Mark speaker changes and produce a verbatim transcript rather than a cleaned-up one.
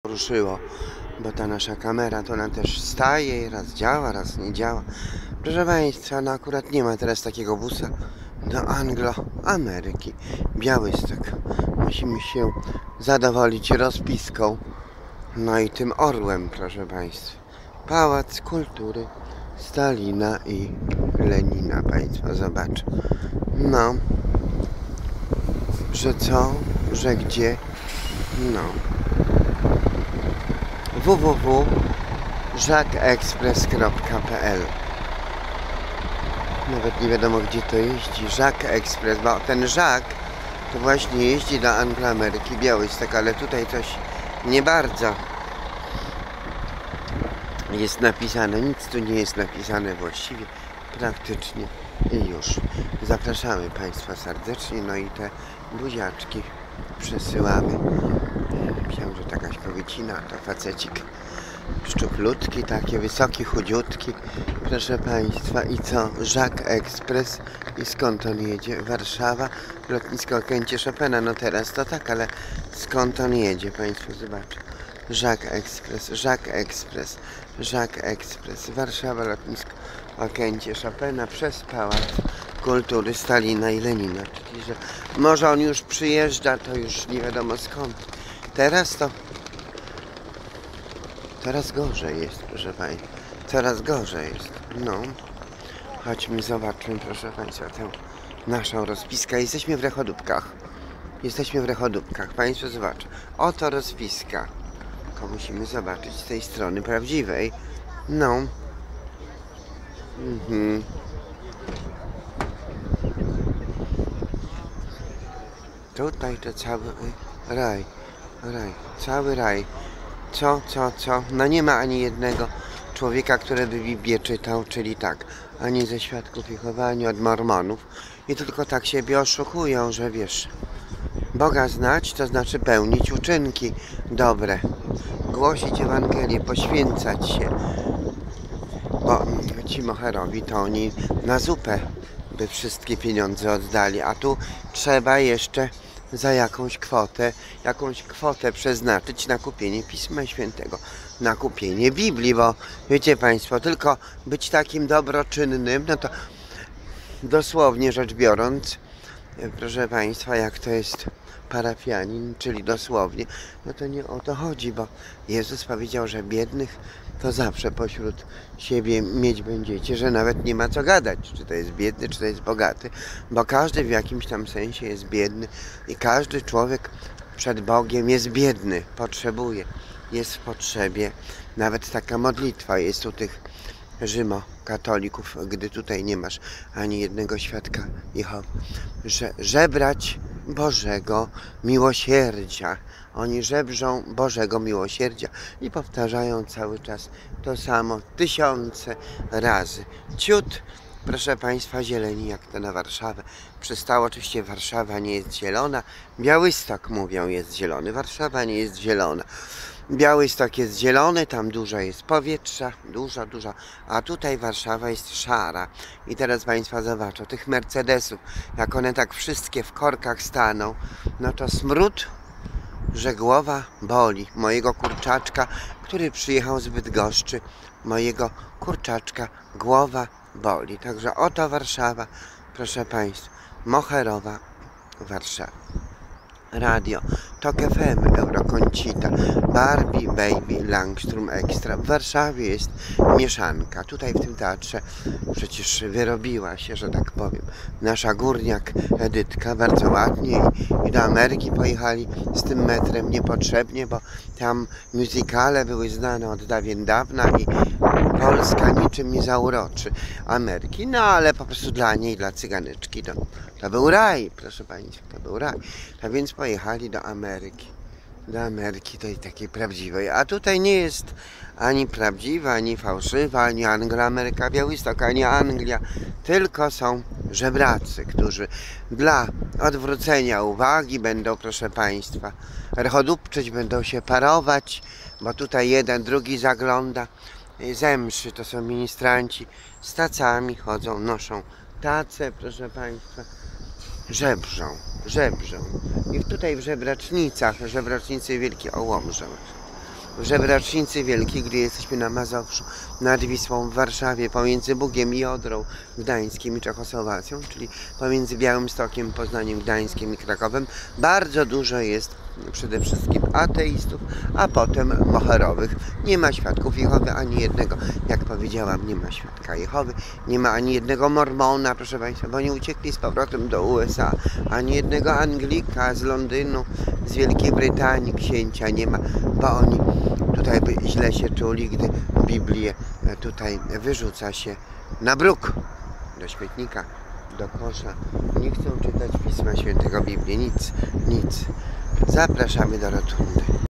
Speaker 1: poruszyło, bo ta nasza kamera to ona też staje, raz działa, raz nie działa. Proszę Państwa, no akurat nie ma teraz takiego busa do Anglo-Ameryki. Białystok. Musimy się zadowolić rozpiską, no i tym orłem, proszę Państwa. Pałac Kultury Stalina i Lenina, Państwo zobaczą. No, że co, że gdzie, no. w w w kropka żak express kropka p l. Nawet nie wiadomo, gdzie to jeździ. Żak Express, bo ten Żak to właśnie jeździ do Anglo-Ameryki, Białystok, ale tutaj coś nie bardzo jest napisane. Nic tu nie jest napisane właściwie, praktycznie. I już. Zapraszamy Państwa serdecznie, no i te buziaczki przesyłamy. Myślałem, że taka kobiecina, to facecik szczuplutki, takie wysoki, chudziutki, proszę Państwa. I co? Żak Express. I skąd on jedzie? Warszawa, lotnisko Okęcie Chopina. No teraz to tak, ale skąd on jedzie? Państwo zobaczą. Żak Express, Żak Express, Żak Express, Warszawa, lotnisko Okęcie Chopina przez Pałac Kultury Stalina i Lenina. Czyli, że może on już przyjeżdża, to już nie wiadomo skąd. Teraz to Coraz gorzej jest, proszę Państwa. Coraz gorzej jest. No. Chodźmy, zobaczmy, proszę Państwa, tę naszą rozpiskę. Jesteśmy w Rechodóbkach. Jesteśmy w Rechodóbkach. Państwo zobaczą. Oto rozpiska. Tylko musimy zobaczyć z tej strony prawdziwej. No. Mhm. Tutaj to cały raj. Raj. Cały raj. Co, co, co? No nie ma ani jednego człowieka, który by Biblię czytał, czyli tak, ani ze świadków Jehowy, ani od mormonów. I tylko tak siebie oszukują, że wiesz, Boga znać to znaczy pełnić uczynki dobre, głosić Ewangelię, poświęcać się. Bo ci moherowi to oni na zupę by wszystkie pieniądze oddali, a tu trzeba jeszcze za jakąś kwotę, jakąś kwotę przeznaczyć na kupienie Pisma Świętego, na kupienie Biblii, bo wiecie Państwo, tylko być takim dobroczynnym, no to dosłownie rzecz biorąc, proszę Państwa, jak to jest parafianin, czyli dosłownie, no to nie o to chodzi, bo Jezus powiedział, że biednych to zawsze pośród siebie mieć będziecie, że nawet nie ma co gadać, czy to jest biedny, czy to jest bogaty, bo każdy w jakimś tam sensie jest biedny i każdy człowiek przed Bogiem jest biedny, potrzebuje, jest w potrzebie. Nawet taka modlitwa jest u tych rzymokatolików, gdy tutaj nie masz ani jednego świadka Jehowy, że żebrać Bożego miłosierdzia. Oni żebrzą Bożego miłosierdzia i powtarzają cały czas to samo tysiące razy. Ciut, proszę Państwa, zieleni jak to na Warszawę przystało. Oczywiście Warszawa nie jest zielona. Białystok, mówią, jest zielony. Warszawa nie jest zielona. Białystok jest zielony, tam dużo jest powietrza, dużo, dużo, a tutaj Warszawa jest szara. I teraz Państwo zobaczą, tych Mercedesów, jak one tak wszystkie w korkach staną, no to smród, że głowa boli. Mojego kurczaczka, który przyjechał z Bydgoszczy, mojego kurczaczka głowa boli. Także oto Warszawa, proszę Państwa, moherowa Warszawa. Radio, Tok F M, Euroconsita, Barbie, Baby, Langstrom Extra. W Warszawie jest mieszanka. Tutaj w tym teatrze przecież wyrobiła się, że tak powiem, nasza górniak Edytka bardzo ładnie i, i do Ameryki pojechali z tym metrem niepotrzebnie, bo tam musicale były znane od dawien dawna i Polska niczym nie zauroczy Ameryki. No ale po prostu dla niej, dla cyganyczki to, to był raj, proszę Państwa, to był raj. A więc pojechali do Ameryki. Do Ameryki tej takiej prawdziwej. A tutaj nie jest ani prawdziwa, ani fałszywa, ani Anglo-Ameryka, Białystok, ani Anglia. Tylko są żebracy, którzy dla odwrócenia uwagi będą, proszę Państwa, rechodupczyć, będą się parować, bo tutaj jeden, drugi zagląda. Zemszy to są ministranci, z tacami chodzą, noszą tace, proszę Państwa, żebrzą, żebrzą. I tutaj w żebracznicach, żebracznicy wielkie o Łomżę. w Żebracznicy Wielkiej, gdy jesteśmy na Mazowszu, nad Wisłą, w Warszawie, pomiędzy Bugiem i Odrą, Gdańskiem i Czechosłowacją, czyli pomiędzy Białymstokiem, Poznaniem, Gdańskiem i Krakowem, bardzo dużo jest przede wszystkim ateistów, a potem moherowych. Nie ma świadków Jehowy ani jednego, jak powiedziałam, nie ma świadka Jehowy, nie ma ani jednego mormona, proszę Państwa, bo oni uciekli z powrotem do U S A, ani jednego Anglika z Londynu, z Wielkiej Brytanii, księcia nie ma, bo oni tutaj by źle się czuli, gdy Biblię tutaj wyrzuca się na bruk, do śmietnika, do kosza. Nie chcą czytać Pisma Świętego Biblii, nic, nic. Zapraszamy do rotundy.